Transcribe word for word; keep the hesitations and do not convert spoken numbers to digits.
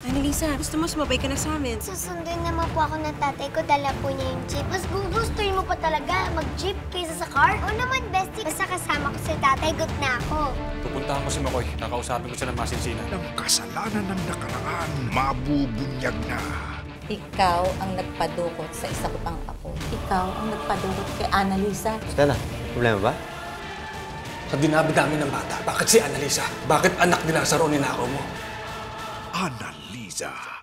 Annalisa, gusto mo sumabay ka na sa amin? Susunduin naman po ako ng tatay ko, dala po niya yung jeep. Mas gugustuhin mo pa talaga mag-jeep kaysa sa car? Oo naman, bestie. Basta kasama ko si tatay, good na ako. Pupuntahan ko si Makoy. Kakausapin ko siya ng masinsinan. Ng kasalanan ng nakaraan, mabubunyag na. Ikaw ang nagpadukot sa isa ko pang apo. Ikaw ang nagpadukot kay Annalisa. Stella, problema ba? Sa dinabi-dami ng bata, bakit si Annalisa? Bakit anak ni Lazaro ninakaw mo? Annalisa.